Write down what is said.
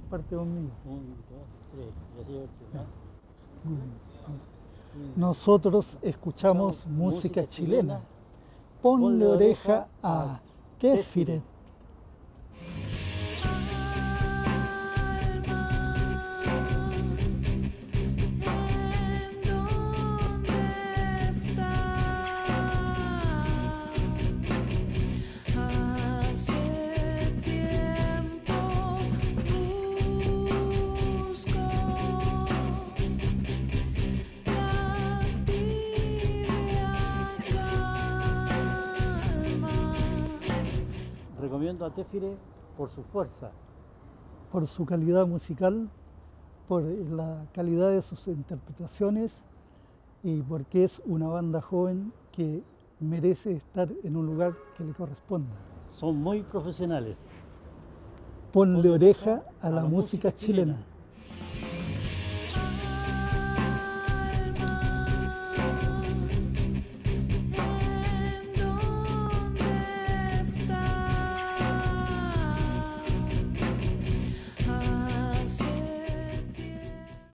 parte conmigo. 1, 2, 3, y así 8, ¿no? Muy bien. Nosotros escuchamos música chilena. Ponle oreja a Tefiret. Recomiendo a Tefiret por su fuerza. Por su calidad musical, por la calidad de sus interpretaciones y porque es una banda joven que merece estar en un lugar que le corresponda. Son muy profesionales. Ponle oreja a la música chilena.